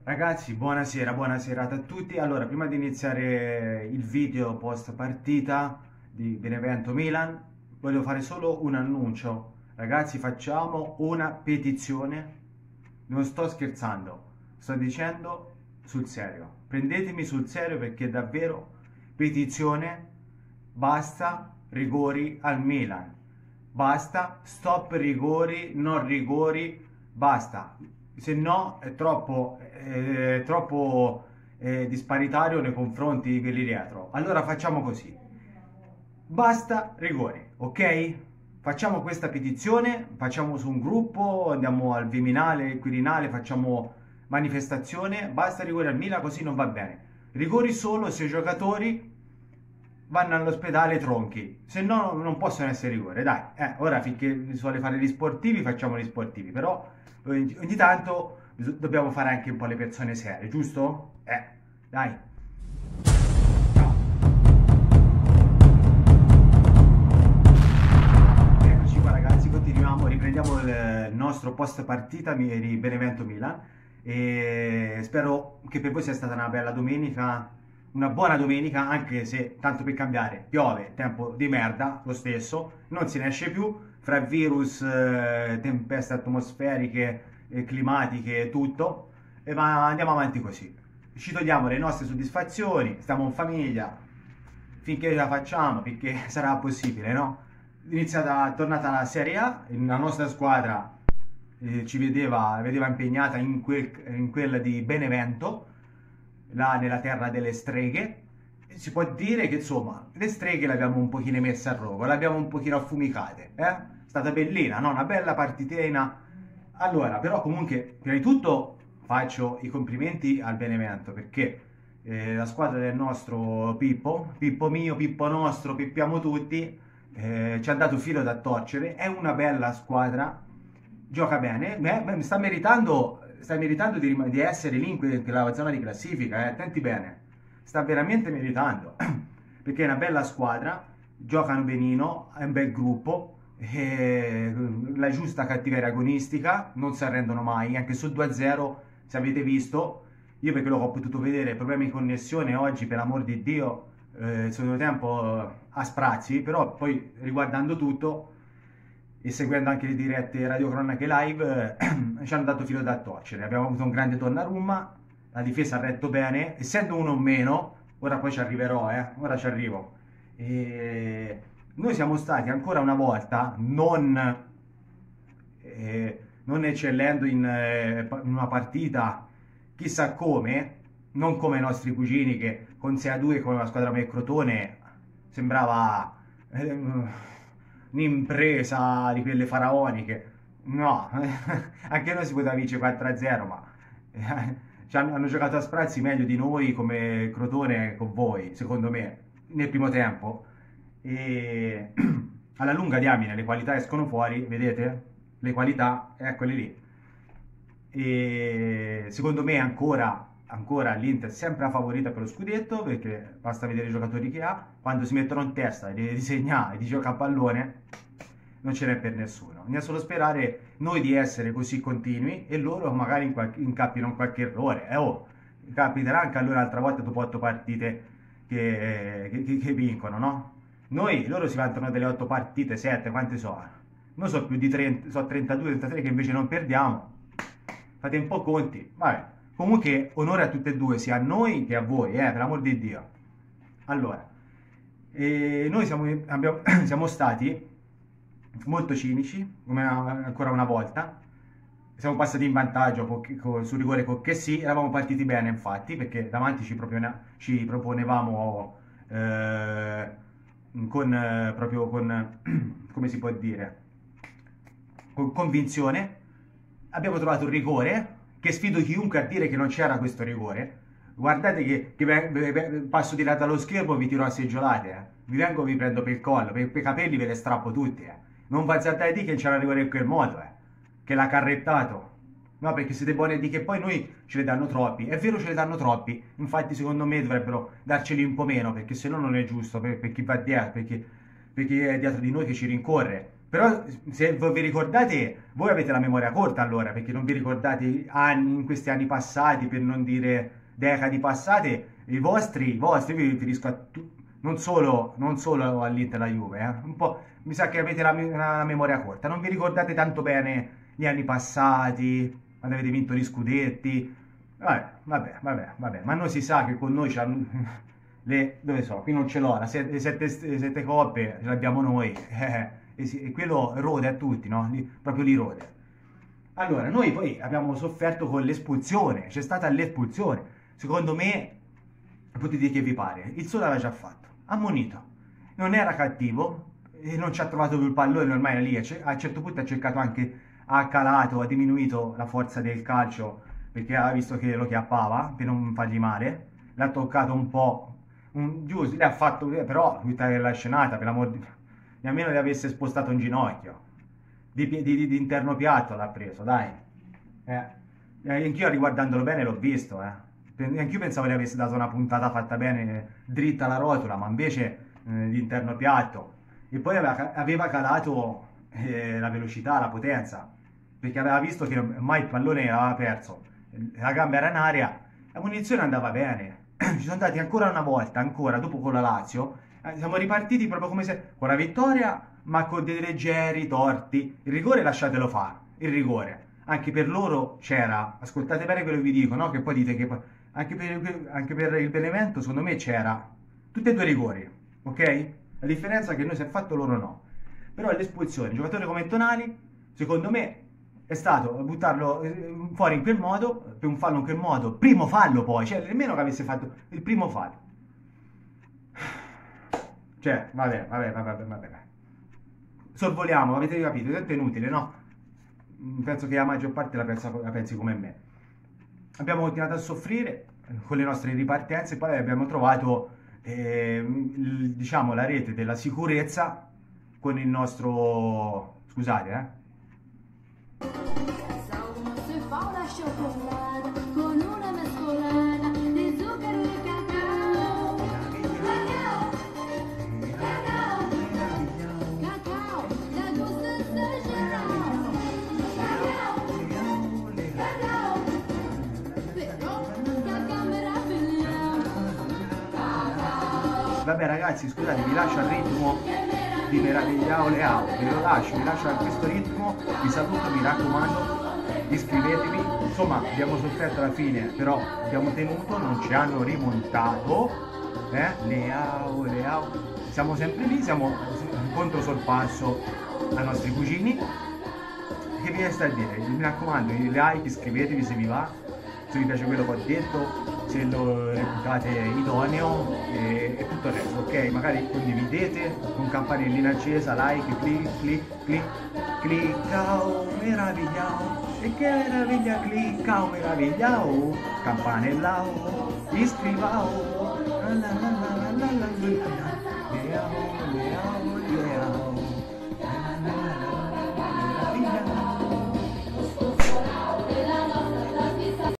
Ragazzi, buonasera, buona serata a tutti. Allora, prima di iniziare il video post partita di Benevento Milan, voglio fare solo un annuncio. Ragazzi, facciamo una petizione. Non sto scherzando, sto dicendo sul serio. Prendetemi sul serio perché davvero petizione, basta rigori al Milan. Basta, stop rigori, non rigori, basta. Se no è troppo disparitario nei confronti di quelli dietro. Allora facciamo così. Basta rigori, ok? Facciamo questa petizione, facciamo su un gruppo, andiamo al Viminale, al Quirinale, facciamo manifestazione, basta rigori al Milan, così non va bene. Rigori solo se i giocatori vanno all'ospedale tronchi, se no non possono essere rigore. Dai, ora finché si vuole fare gli sportivi, facciamo gli sportivi, però ogni tanto dobbiamo fare anche un po' le persone serie, giusto? Dai. Eccoci qua ragazzi, continuiamo, riprendiamo il nostro post partita di Benevento Milan e spero che per voi sia stata una bella domenica, una buona domenica, anche se tanto per cambiare piove, tempo di merda lo stesso, non se ne esce più, fra virus, tempeste atmosferiche, climatiche, tutto, ma andiamo avanti così. Ci togliamo le nostre soddisfazioni, stiamo in famiglia, finché la facciamo, finché sarà possibile, no? Tornata la Serie A, la nostra squadra vedeva impegnata in quella di Benevento, là nella terra delle streghe. Si può dire che insomma le streghe le abbiamo un pochino messe a rogo, le abbiamo un pochino affumicate, eh? È stata bellina, no? Una bella partitina. Allora, però comunque, prima di tutto faccio i complimenti al Benevento perché la squadra del nostro Pippo, Pippo mio, Pippo nostro, Pippiamo tutti, ci ha dato filo da torcere, è una bella squadra, gioca bene, sta meritando di essere lì in quella zona di classifica, attenti bene, sta veramente meritando, perché è una bella squadra, giocano benino, è un bel gruppo, la giusta cattiveria agonistica, non si arrendono mai, anche sul 2-0, se avete visto, io perché l'ho potuto vedere, problemi di connessione oggi, per amor di Dio, il secondo tempo a sprazzi, però poi riguardando tutto e seguendo anche le dirette radiocronache live, ci hanno dato filo da torcere. Abbiamo avuto un grande Donnarumma, la difesa ha retto bene, essendo uno o meno, ora poi ci arriverò, ora ci arrivo. E noi siamo stati ancora una volta non eccellendo in una partita chissà come, non come i nostri cugini che con 6-2 con la squadra del Crotone sembrava un'impresa di quelle faraoniche. No, anche noi si poteva vincere 4-0, ma hanno giocato a sprazzi meglio di noi come Crotone con voi, secondo me, nel primo tempo. E alla lunga diamine le qualità escono fuori, vedete? Le qualità, eccole lì. E secondo me ancora l'Inter è sempre la favorita per lo scudetto perché basta vedere i giocatori che ha, quando si mettono in testa di segnare, di giocare a pallone non ce n'è per nessuno, bisogna solo sperare noi di essere così continui e loro magari incappino in qualche errore, capiterà anche a loro un'altra volta dopo 8 partite che vincono, no? Loro si vantano delle 8 partite, 7, quante sono? Noi so più di 30, so 32, 33 che invece non perdiamo. Fate un po' conti. Vabbè. Comunque onore a tutte e due, sia a noi che a voi, per l'amor di Dio. Allora, noi siamo stati molto cinici, come ancora una volta. Siamo passati in vantaggio sul rigore con che sì, eravamo partiti bene infatti, perché davanti ci proponevamo proprio con, come si può dire, con convinzione. Abbiamo trovato un rigore, che sfido chiunque a dire che non c'era questo rigore. Guardate che passo di là dallo schermo, vi tiro a seggiolate, vi vengo, vi prendo per il collo, per i capelli ve le strappo tutti, Non va a dire che c'era rigore in quel modo, che l'ha carrettato. No, perché siete buoni a dire che poi noi ce ne danno troppi. È vero, ce ne danno troppi. Infatti, secondo me dovrebbero darceli un po' meno, perché se no non è giusto per chi va dietro, perché è dietro di noi che ci rincorre. Però se voi vi ricordate, voi avete la memoria corta allora, perché non vi ricordate anni, in questi anni passati, per non dire decadi passate, vi riferisco non solo all'Inter e alla Juve, un po', mi sa che avete la memoria corta, non vi ricordate tanto bene gli anni passati, quando avete vinto gli scudetti, vabbè, ma noi si sa che con noi c'hanno dove so, qui non ce l'ho, le sette coppe ce l'abbiamo noi, e quello rode a tutti, no? Proprio li rode. Allora, noi poi abbiamo sofferto con l'espulsione, c'è stata l'espulsione. Secondo me, potete dire che vi pare, il Sole l'aveva già fatto, ammonito. Non era cattivo, e non ci ha trovato più il pallone, ormai era lì, a un certo punto ha cercato anche, ha calato, ha diminuito la forza del calcio, perché ha visto che lo chiappava, per non fargli male, l'ha toccato un po', giù, le ha fatto, però tutta la scenata, per l'amor di... nemmeno le avesse spostato un ginocchio, di interno piatto l'ha preso, dai. Anch'io riguardandolo bene l'ho visto, anch'io pensavo le avesse dato una puntata fatta bene, dritta alla rotola, ma invece di interno piatto. E poi aveva calato la velocità, la potenza, perché aveva visto che ormai il pallone aveva perso, la gamba era in aria, la munizione andava bene. Ci sono andati ancora una volta, ancora dopo con la Lazio, siamo ripartiti proprio come se con la vittoria, ma con dei leggeri torti. Il rigore lasciatelo fare, il rigore. Anche per loro c'era, ascoltate bene quello che vi dico, no? Che poi dite che anche per il Benevento, secondo me c'era. Tutti e due i rigori, ok? La differenza è che noi si è fatto, loro no. Però l'espulsione, un giocatore come Tonali, secondo me, è stato buttarlo fuori in quel modo, per un fallo in quel modo, primo fallo poi, cioè nemmeno che avesse fatto il primo fallo. Cioè, vabbè. Sorvoliamo, avete capito? È tanto inutile, no? Penso che la maggior parte la pensi come me. Abbiamo continuato a soffrire con le nostre ripartenze e poi abbiamo trovato, diciamo, la rete della sicurezza con il nostro... Scusate, Salgono se fa una cioccolata con una mescolata di zucchero e cacao. Cacao, da gusto esagerato. Cacao, però cacao meraviglioso. Vabbè ragazzi, scusate, vi lascio al ritmo di Meravigliao Leao, vi lascio a questo ritmo, vi saluto, mi raccomando, iscrivetevi, insomma abbiamo sofferto alla fine, però abbiamo tenuto, non ci hanno rimontato, Leao, siamo sempre lì, siamo contro sorpasso ai nostri cugini, che vi resta a dire, mi raccomando, like, iscrivetevi se vi va, se vi piace quello che ho detto, se lo reputate idoneo e tutto il resto, ok? Magari condividete con campanellina accesa, like, cliccao, meravigliao, e che meraviglia, cliccao, meravigliao, campanellao, iscrivao, la la la la la la la.